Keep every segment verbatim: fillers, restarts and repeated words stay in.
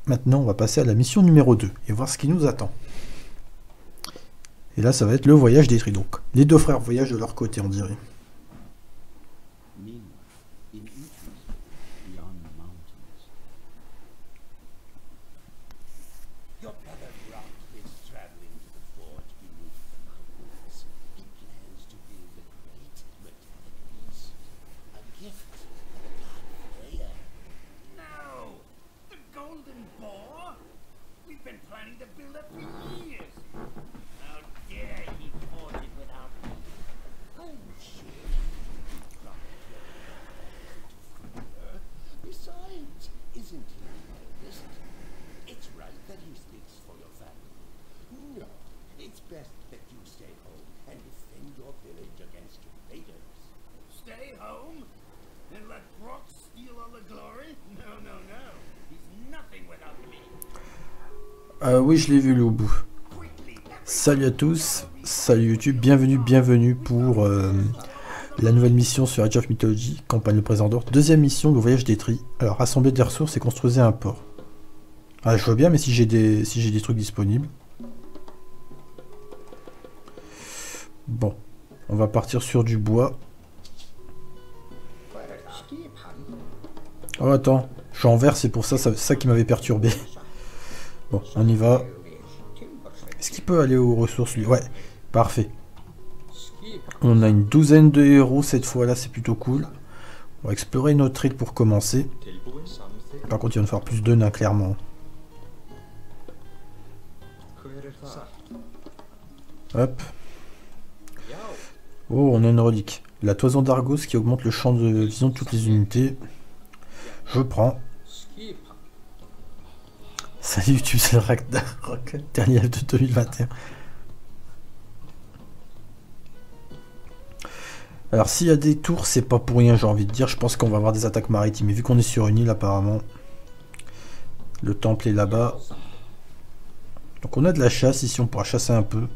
maintenant on va passer à la mission numéro deux et voir ce qui nous attend. Et là ça va être le voyage détruit. Donc les deux frères voyagent de leur côté, on dirait. Euh, oui, je l'ai vu le bout. Salut à tous, salut YouTube, bienvenue, bienvenue pour euh, la nouvelle mission sur Age of Mythology, campagne de Présendor. Deuxième mission, le voyage détruit. Alors, rassembler des ressources et construisez un port. Ah, je vois bien, mais si j'ai des, si j'ai des trucs disponibles. Bon, on va partir sur du bois. Oh, attends, je suis en vert, c'est pour ça, c'est ça qui m'avait perturbé. Bon, on y va. Est-ce qu'il peut aller aux ressources, lui? Ouais, parfait. On a une douzaine de héros cette fois-là, c'est plutôt cool. On va explorer notre île pour commencer. Par contre, il va nous falloir plus de nains, clairement. Hop. Oh, on a une relique. La toison d'Argos qui augmente le champ de vision de toutes les unités. Je prends. Salut YouTube, c'est le Ragnarok, dernier live de deux mille vingt et un. Alors s'il y a des tours, c'est pas pour rien, j'ai envie de dire. Je pense qu'on va avoir des attaques maritimes. Et vu qu'on est sur une île apparemment, le temple est là-bas. Donc on a de la chasse ici, on pourra chasser un peu.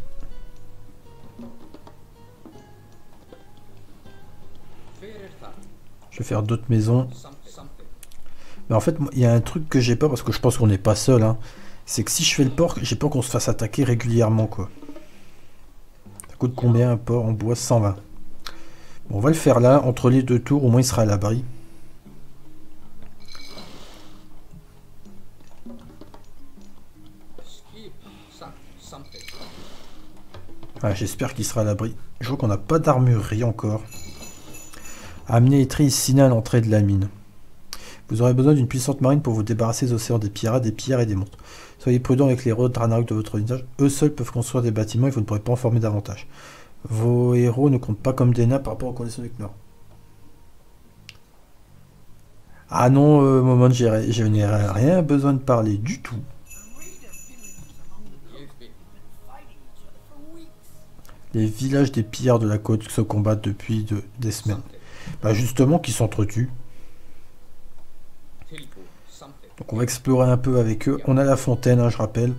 Je vais faire d'autres maisons. Mais en fait, il y a un truc que j'ai pas, parce que je pense qu'on n'est pas seul, hein. C'est que si je fais le port, j'ai peur qu'on se fasse attaquer régulièrement, quoi. Ça coûte combien un port en bois? Cent vingt. Bon, on va le faire là, entre les deux tours, au moins il sera à l'abri. Ah, j'espère qu'il sera à l'abri. Je vois qu'on n'a pas d'armurerie encore. Amener les tris ici à l'entrée de la mine. Vous aurez besoin d'une puissante marine pour vous débarrasser des océans, des pirates, des pierres et des monstres. Soyez prudent avec les héros de Ragnarok de votre unité. Eux seuls peuvent construire des bâtiments et vous ne pourrez pas en former davantage. Vos héros ne comptent pas comme des nains par rapport aux conditions du Knorr. Ah non, euh, moment, je n'ai rien besoin de parler du tout. Les villages des pillards de la côte se combattent depuis de, des semaines. Bah justement, qui s'entretuent. Donc on va explorer un peu avec eux. On a la fontaine, hein, je rappelle.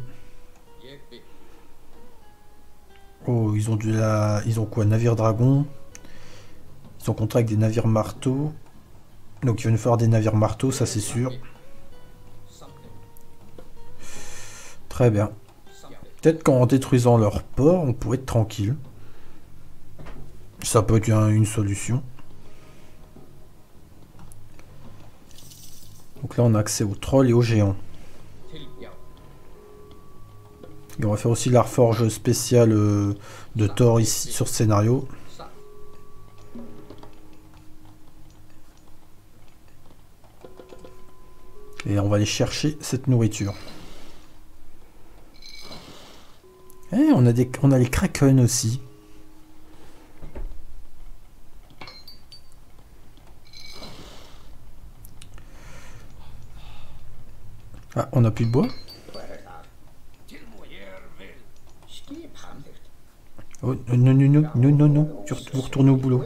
Oh, ils ont de la... Ils ont quoi? Navire dragon. Ils sont contrats avec des navires marteaux. Donc il va nous falloir des navires marteaux, ça c'est sûr. Très bien. Peut-être qu'en détruisant leur port, on pourrait être tranquille. Ça peut être une solution. Donc là on a accès aux trolls et aux géants. Et on va faire aussi la reforge spéciale euh, de Thor ici sur ce scénario. Et on va aller chercher cette nourriture. Et on a des, on a les kraken aussi. Ah, on n'a plus de bois. Oh, non, non, non, non, non, non, vous retournez au boulot.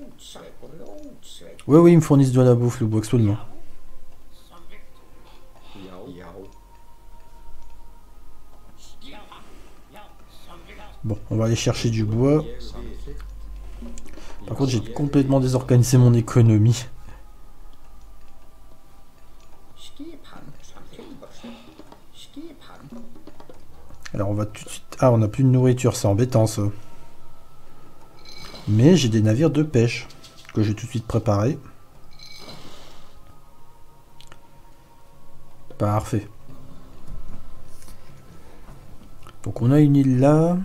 Oui, oui, ils me fournissent de la bouffe, le bois, absolument. Bon, on va aller chercher du bois. Par contre, j'ai complètement désorganisé mon économie. Alors on va tout de suite... Ah, on n'a plus de nourriture, c'est embêtant ça. Mais j'ai des navires de pêche que j'ai tout de suite préparés. Parfait. Donc on a une île là.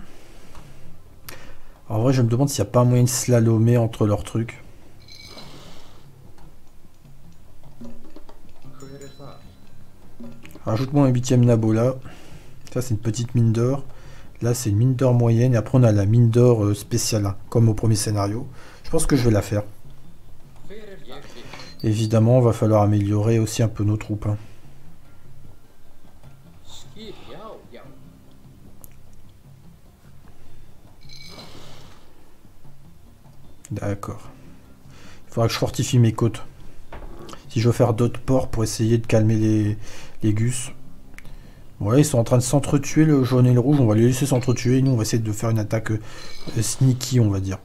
En vrai, je me demande s'il n'y a pas un moyen de slalomer entre leurs trucs. Rajoute-moi un huitième nabo là. Ça, c'est une petite mine d'or. Là, c'est une mine d'or moyenne. Et après, on a la mine d'or euh, spéciale, hein, comme au premier scénario. Je pense que je vais la faire. Évidemment, il va falloir améliorer aussi un peu nos troupes. Hein. D'accord. Il faudra que je fortifie mes côtes. Si je veux faire d'autres ports pour essayer de calmer les, les gus. Ouais, ils sont en train de s'entretuer, le jaune et le rouge. On va les laisser s'entretuer. Nous, on va essayer de faire une attaque euh, sneaky, on va dire.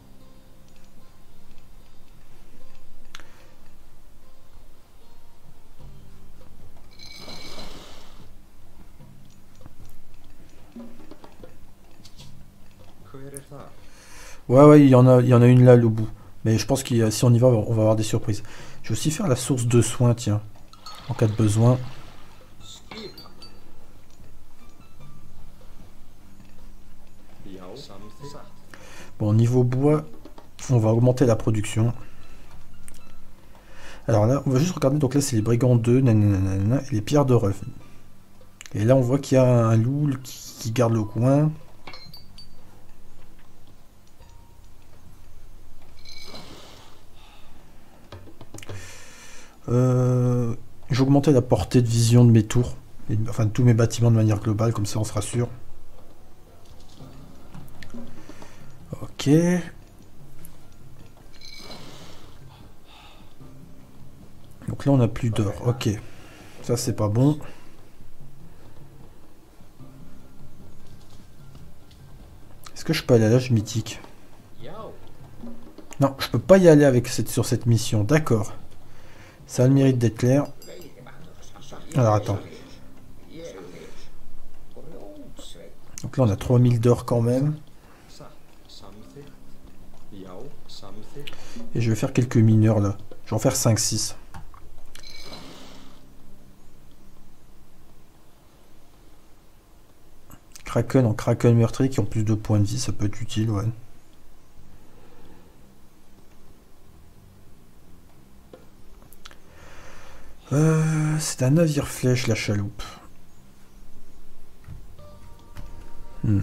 Ouais, ouais, il y en a, il y en a une là, le bout. Mais je pense que si on y va, on va avoir des surprises. Je vais aussi faire la source de soins, tiens. En cas de besoin. Bon, niveau bois, on va augmenter la production. Alors là, on va juste regarder. Donc là, c'est les brigands deux, nanana, et les pierres de ref. Et là, on voit qu'il y a un loup qui, qui garde le coin. Euh, J'ai augmenté la portée de vision de mes tours, et, enfin de tous mes bâtiments de manière globale, comme ça on sera sûr. Ok. Donc là on n'a plus d'or, ok. Ça c'est pas bon. Est-ce que je peux aller à l'âge mythique? Non, je peux pas y aller avec cette, sur cette mission, d'accord. Ça a le mérite d'être clair. Alors attends. Donc là on a trois mille d'or quand même. Et je vais faire quelques mineurs là. Je vais en faire cinq six. Kraken en Kraken meurtrier qui ont plus de points de vie, ça peut être utile, ouais. Euh, c'est un navire flèche, la chaloupe. Hmm.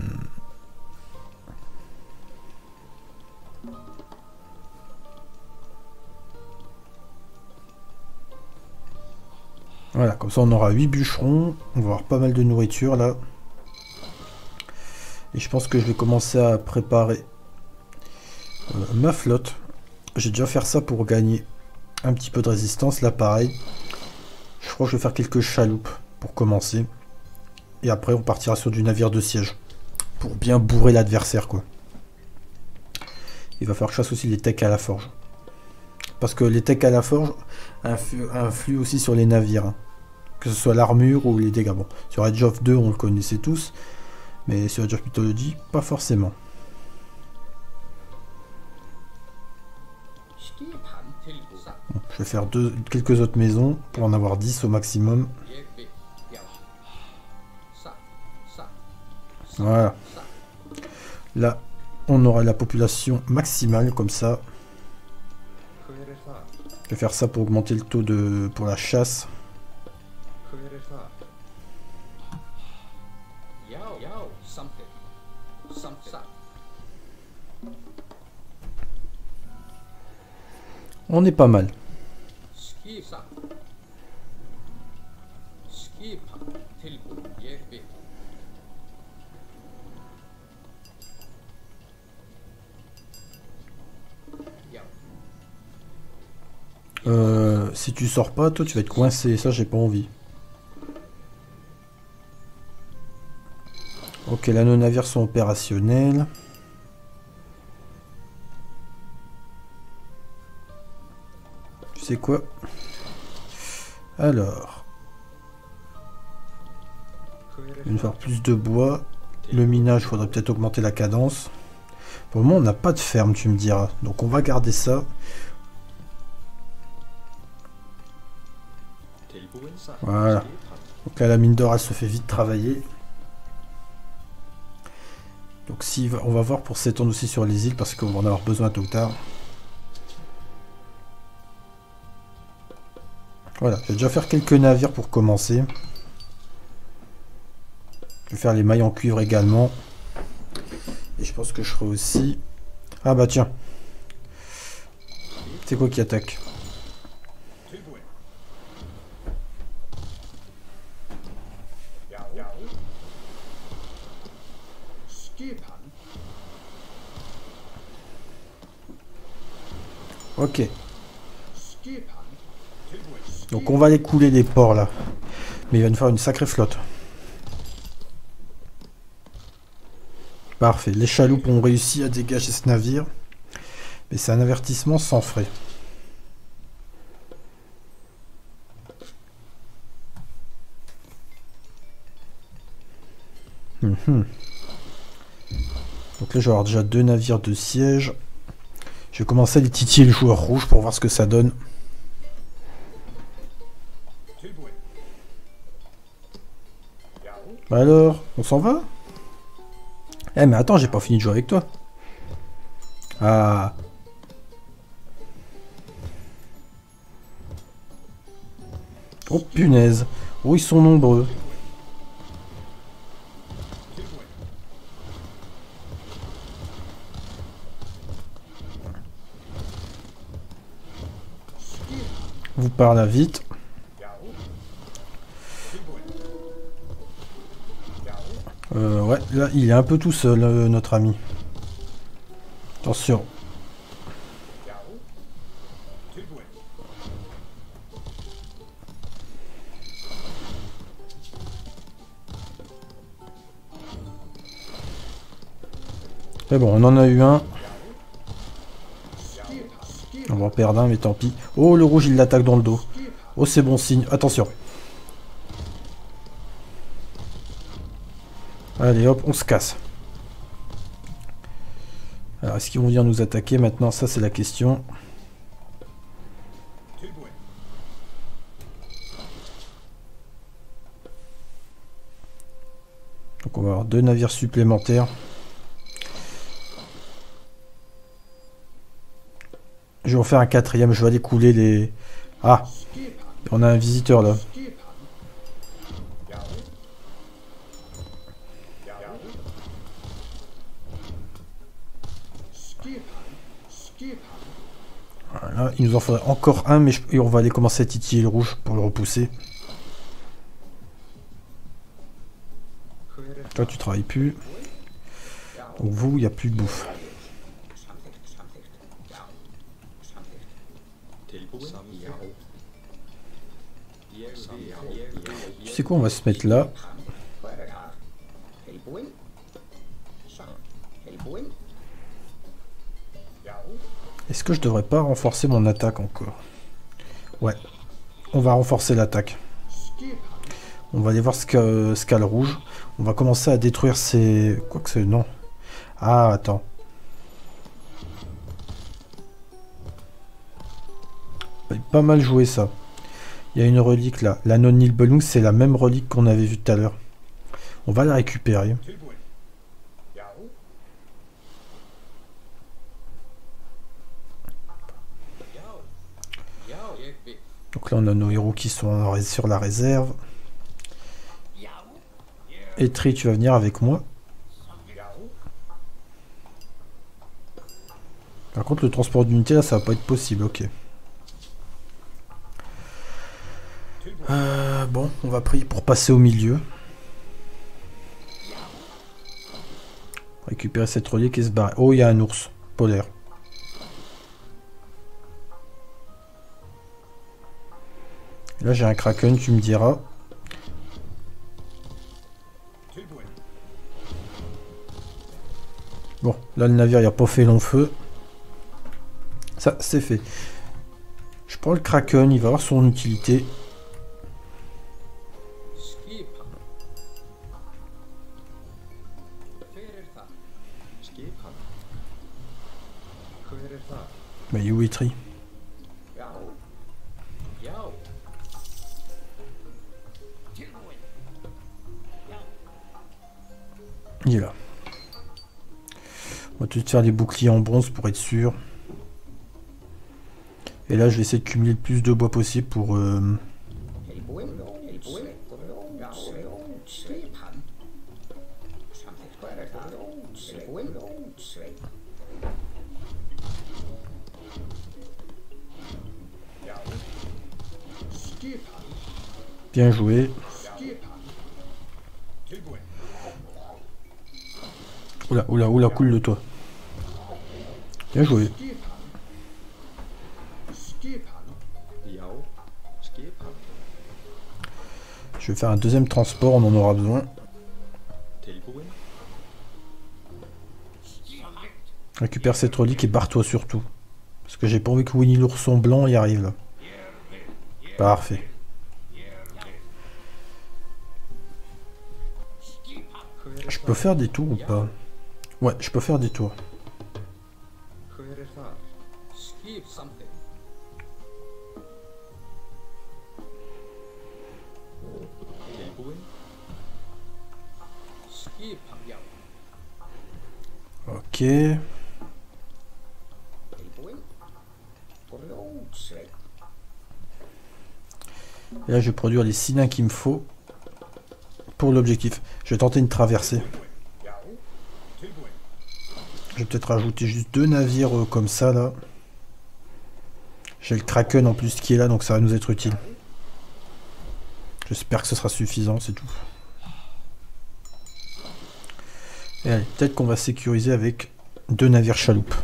Voilà, comme ça on aura huit bûcherons. On va avoir pas mal de nourriture là. Et je pense que je vais commencer à préparer euh, ma flotte. J'ai déjà fait ça pour gagner un petit peu de résistance. Là pareil. Je crois que je vais faire quelques chaloupes pour commencer. Et après on partira sur du navire de siège. Pour bien bourrer l'adversaire quoi. Il va falloir que je fasse aussi les techs à la forge. Parce que les techs à la forge influ influent aussi sur les navires. Hein. Que ce soit l'armure ou les dégâts. Bon, sur Age of deux on le connaissait tous. Mais sur Age of Mythology, pas forcément. Bon, je vais faire deux, quelques autres maisons pour en avoir dix au maximum. Voilà. Là, on aura la population maximale comme ça. Je vais faire ça pour augmenter le taux de pour la chasse. On est pas mal. Euh, si tu sors pas, toi tu vas être coincé. Ça, j'ai pas envie. Ok, là nos navires sont opérationnels. Tu sais quoi? Alors. Il va nous faire plus de bois. Le minage, il faudrait peut-être augmenter la cadence. Pour le moment, on n'a pas de ferme, tu me diras. Donc on va garder ça. Voilà. Donc là, la mine d'or, elle se fait vite travailler. Donc si on va voir pour s'étendre aussi sur les îles, parce qu'on va en avoir besoin tôt ou tard. Voilà, je vais déjà faire quelques navires pour commencer. Je vais faire les mailles en cuivre également. Et je pense que je ferai aussi... Ah bah tiens. C'est quoi qui attaque? Ok. Donc on va les couler les ports là. Mais il va nous faire une sacrée flotte. Parfait. Les chaloupes ont réussi à dégager ce navire. Mais c'est un avertissement sans frais. Mmh. Donc là je vais avoir déjà deux navires de siège. Je vais commencer à les titiller le joueur rouge pour voir ce que ça donne. Bah alors, on s'en va? Eh mais attends, j'ai pas fini de jouer avec toi. Ah. Oh punaise. Oh, ils sont nombreux. Vous par là vite. Euh, ouais, là, il est un peu tout seul, euh, notre ami. Attention. Mais bon, on en a eu un. On va en perdre un, mais tant pis. Oh, le rouge, il l'attaque dans le dos. Oh, c'est bon signe. Attention. Allez, hop, on se casse. Alors, est-ce qu'ils vont venir nous attaquer maintenant? Ça, c'est la question. Donc, on va avoir deux navires supplémentaires. Je vais en faire un quatrième. Je vais aller couler les... Ah, on a un visiteur, là. Voilà, il nous en faudrait encore un, mais je... et on va aller commencer à titiller le rouge pour le repousser. Toi, tu travailles plus. Donc vous, il n'y a plus de bouffe. Tu sais quoi, on va se mettre là. Est-ce que je devrais pas renforcer mon attaque encore? Ouais, on va renforcer l'attaque. On va aller voir ce qu'a ce qu'a le rouge. On va commencer à détruire ces... Quoi que c'est... Non. Ah, attends. Pas mal joué ça. Il y a une relique là. La non-Nibelung, c'est la même relique qu'on avait vue tout à l'heure. On va la récupérer. Donc là, on a nos héros qui sont sur la réserve. Etri, tu vas venir avec moi. Par contre, le transport d'unité, là, ça va pas être possible. Ok. Euh, bon, on va prier pour passer au milieu. Récupérer cette relique et se barrer. Oh, il y a un ours polaire. Là, j'ai un kraken, tu me diras. Bon, là, le navire, il n'a pas fait long feu. Ça, c'est fait. Je prends le kraken, il va avoir son utilité. Mais il est où Etri? Il est là. On va tout de suite faire des boucliers en bronze pour être sûr. Et là je vais essayer de cumuler le plus de bois possible pour... Euh... Bien joué. Oula, oula, oula, coule de toi. Bien joué. Je vais faire un deuxième transport, on en aura besoin. Récupère cette relique et barre-toi surtout. Parce que j'ai pas envie que Winnie l'ourson blanc y arrive là. Parfait. Je peux faire des tours ou pas? Ouais, je peux faire des tours. Ok. Et là, je vais produire les six nains qu'il me faut pour l'objectif. Je vais tenter une traversée. Je vais peut-être rajouter juste deux navires euh, comme ça, là. J'ai le Kraken en plus qui est là, donc ça va nous être utile. J'espère que ce sera suffisant, c'est tout. Et allez, peut-être qu'on va sécuriser avec deux navires chaloupes.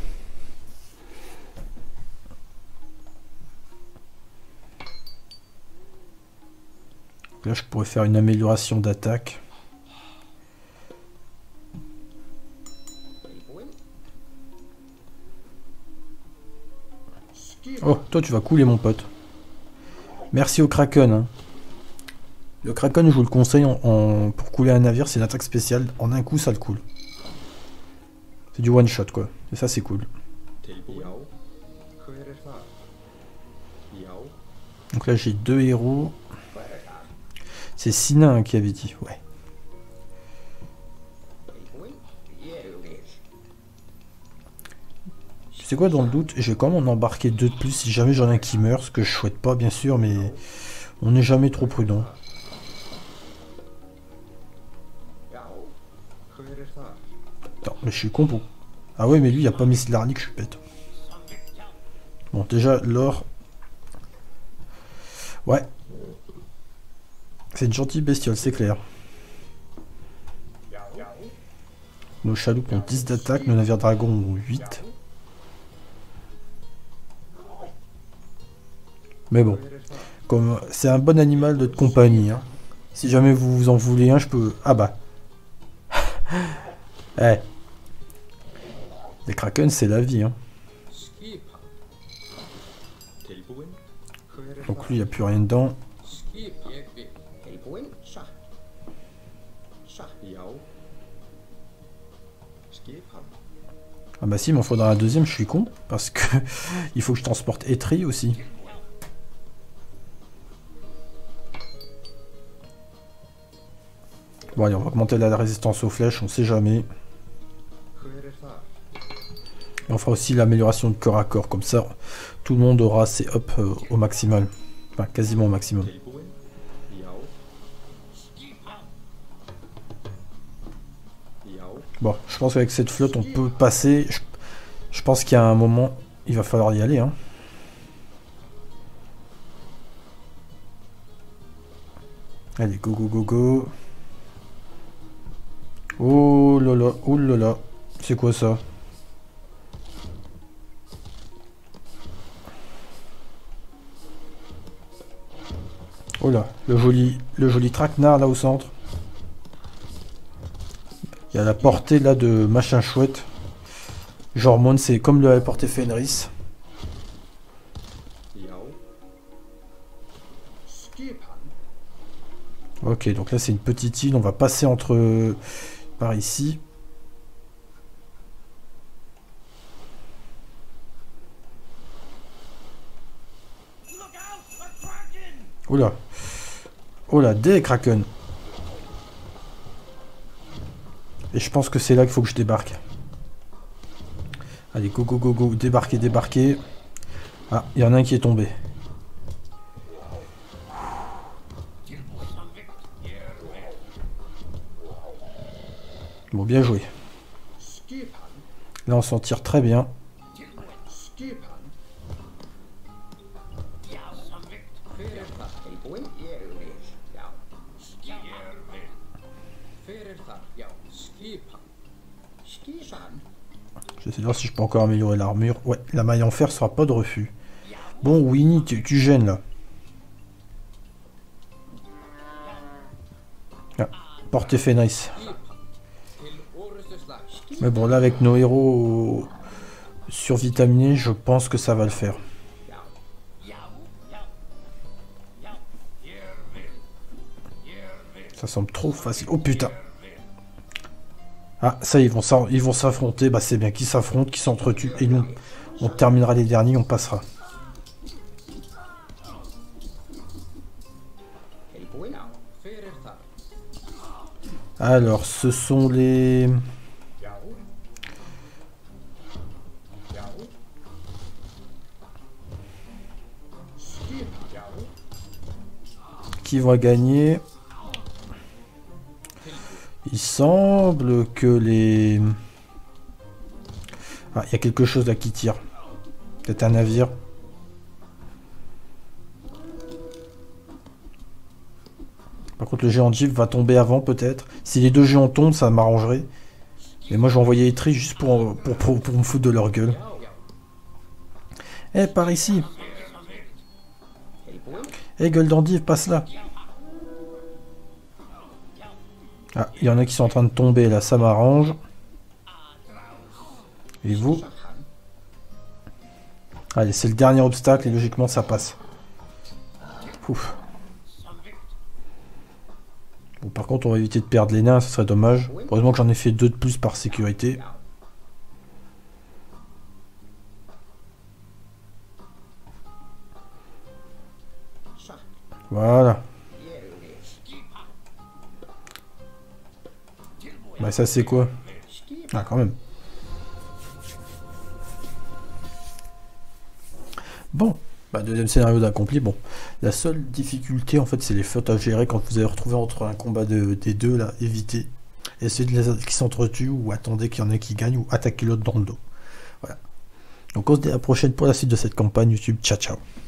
Là, je pourrais faire une amélioration d'attaque. Oh, toi, tu vas couler, mon pote. Merci au Kraken. Hein. Le Kraken, je vous le conseille, en, en, pour couler un navire, c'est une attaque spéciale. En un coup, ça le coule. C'est du one shot, quoi. Et ça, c'est cool. Donc là, j'ai deux héros. C'est Sina hein, qui avait dit, ouais. Tu sais quoi, dans le doute, je vais quand même en embarquer deux de plus si jamais j'en ai un qui meurt, ce que je souhaite pas, bien sûr, mais on n'est jamais trop prudent. Attends, mais je suis con pour... Ah ouais, mais lui, il a pas mis de l'arnique, je suis bête. Bon, déjà, l'or... Ouais. C'est une gentille bestiole, c'est clair. Nos chaloupes ont dix d'attaque, nos navires dragons ont huit. Mais bon, comme c'est un bon animal de compagnie. Hein. Si jamais vous vous en voulez un, je peux... Ah bah. Eh. hey. Les Kraken, c'est la vie. Hein. Donc lui, il n'y a plus rien dedans. Ah bah si, il m'en faudra un deuxième, je suis con. Parce que il faut que je transporte Etri aussi. Bon allez, on va augmenter la résistance aux flèches, on sait jamais. Et on fera aussi l'amélioration de corps à corps, comme ça tout le monde aura ses up euh, au maximal. Enfin, quasiment au maximum. Bon, je pense qu'avec cette flotte on peut passer. Je, je pense qu'il y a un moment, il va falloir y aller. Hein. Allez, go go go go. Oh là là, oh là là. C'est quoi ça? Oh là, le joli, le joli traquenard là au centre. Il y a la portée là de machin chouette. Genre Mon, c'est comme le portée Fenris. Ok, donc là c'est une petite île, on va passer entre par ici. Oula. Oh là, des Kraken. Et je pense que c'est là qu'il faut que je débarque. Allez, go, go, go, go. Débarquer, débarquer. Ah, il y en a un qui est tombé. Bon, bien joué. Là, on s'en tire très bien. J'essaie de voir si je peux encore améliorer l'armure. Ouais, la maille en fer sera pas de refus. Bon, Winnie, tu, tu gênes là. Ah, porte fait nice. Mais bon, là, avec nos héros survitaminés, je pense que ça va le faire. Ça semble trop facile. Oh putain. Ah, ça, ils vont ils vont s'affronter. Bah, c'est bien qu'ils s'affrontent, qu'ils s'entretuent. Et nous, on terminera les derniers, on passera. Alors, ce sont les... qui vont gagner. Il semble que les... Ah, il y a quelque chose là qui tire. Peut-être un navire. Par contre, le géant Jeep va tomber avant, peut-être. Si les deux géants tombent, ça m'arrangerait. Mais moi, je vais envoyer Eitri juste pour, pour, pour, pour me foutre de leur gueule. Eh, par ici. Eh, gueule d'endive, passe là. Ah, il y en a qui sont en train de tomber, là, ça m'arrange. Et vous? Allez, c'est le dernier obstacle et logiquement, ça passe. Ouf. Bon, par contre, on va éviter de perdre les nains, ce serait dommage. Heureusement que j'en ai fait deux de plus par sécurité. Voilà. Bah ça c'est quoi? Ah quand même. Bon, bah deuxième scénario d'accompli. Bon, la seule difficulté en fait c'est les fautes à gérer quand vous allez retrouver entre un combat de, des deux là, évitez. Essayez de les qui s'entretuent ou attendez qu'il y en ait qui gagnent ou attaquez l'autre dans le dos. Voilà. Donc on se dit à la prochaine pour la suite de cette campagne YouTube. Ciao ciao.